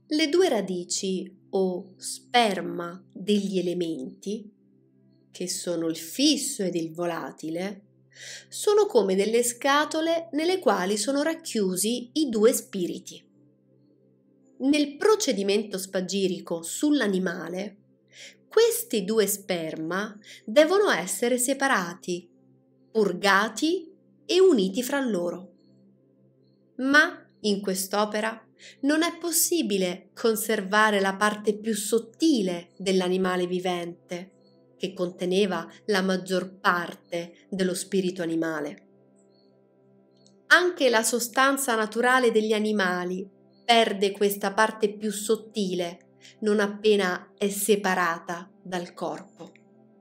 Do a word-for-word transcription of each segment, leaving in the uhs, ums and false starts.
Le due radici o sperma degli elementi, che sono il fisso ed il volatile, sono come delle scatole nelle quali sono racchiusi i due spiriti. Nel procedimento spagirico sull'animale, questi due sperma devono essere separati, purgati e uniti fra loro. Ma in quest'opera non è possibile conservare la parte più sottile dell'animale vivente, che conteneva la maggior parte dello spirito animale. Anche la sostanza naturale degli animali perde questa parte più sottile non appena è separata dal corpo.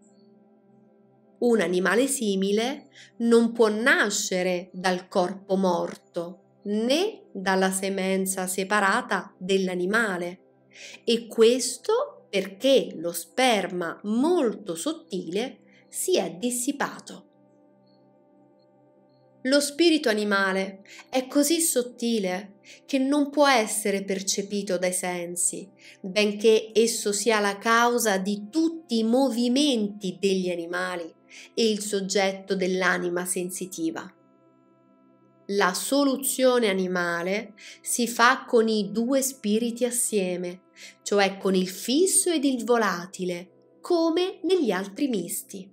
Un animale simile non può nascere dal corpo morto né dalla semenza separata dell'animale, e questo perché lo sperma molto sottile si è dissipato. Lo spirito animale è così sottile che non può essere percepito dai sensi, benché esso sia la causa di tutti i movimenti degli animali e il soggetto dell'anima sensitiva. La soluzione animale si fa con i due spiriti assieme, cioè con il fisso ed il volatile, come negli altri misti.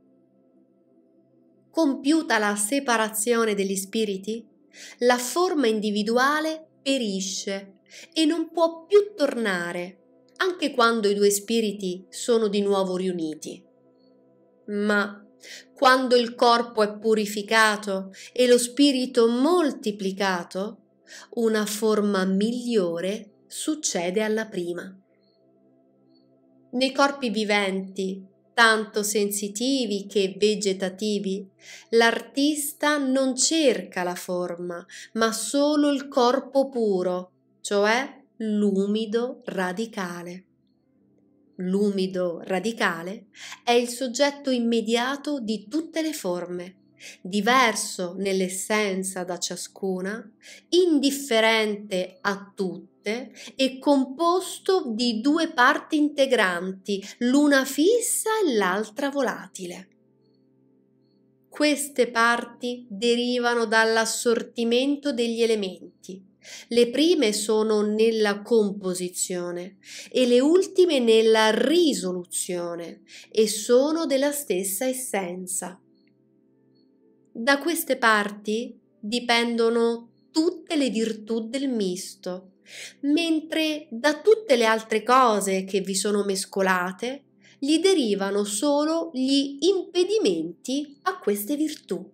Compiuta la separazione degli spiriti, la forma individuale perisce e non può più tornare, anche quando i due spiriti sono di nuovo riuniti. Ma quando il corpo è purificato e lo spirito moltiplicato, una forma migliore succede alla prima. Nei corpi viventi, tanto sensitivi che vegetativi, l'artista non cerca la forma, ma solo il corpo puro, cioè l'umido radicale. L'umido radicale è il soggetto immediato di tutte le forme, diverso nell'essenza da ciascuna, indifferente a tutte e composto di due parti integranti, l'una fissa e l'altra volatile. Queste parti derivano dall'assortimento degli elementi. Le prime sono nella composizione e le ultime nella risoluzione e sono della stessa essenza. Da queste parti dipendono tutte le virtù del misto, mentre da tutte le altre cose che vi sono mescolate gli derivano solo gli impedimenti a queste virtù.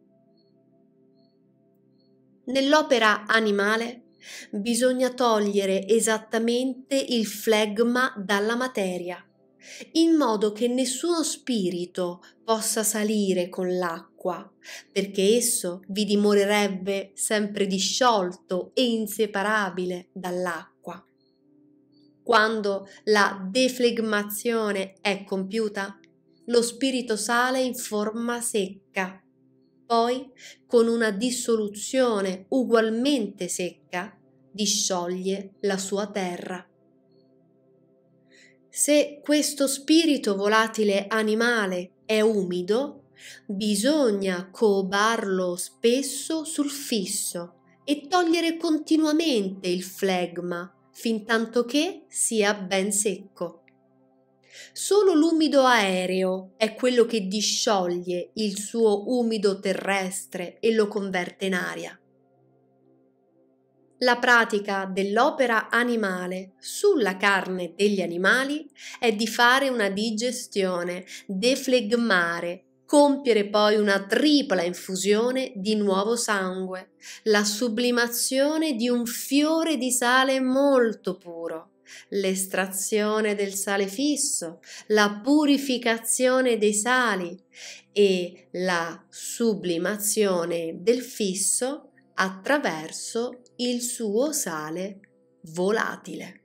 Nell'opera animale bisogna togliere esattamente il flegma dalla materia, in modo che nessuno spirito possa salire con l'acqua, perché esso vi dimorerebbe sempre disciolto e inseparabile dall'acqua. Quando la deflegmazione è compiuta, lo spirito sale in forma secca. Poi, con una dissoluzione ugualmente secca, discioglie la sua terra. Se questo spirito volatile animale è umido, bisogna cobarlo spesso sul fisso e togliere continuamente il flegma fintanto che sia ben secco. Solo l'umido aereo è quello che discioglie il suo umido terrestre e lo converte in aria. La pratica dell'opera animale sulla carne degli animali è di fare una digestione, deflegmare, compiere poi una tripla infusione di nuovo sangue, la sublimazione di un fiore di sale molto puro, l'estrazione del sale fisso, la purificazione dei sali e la sublimazione del fisso attraverso il suo sale volatile.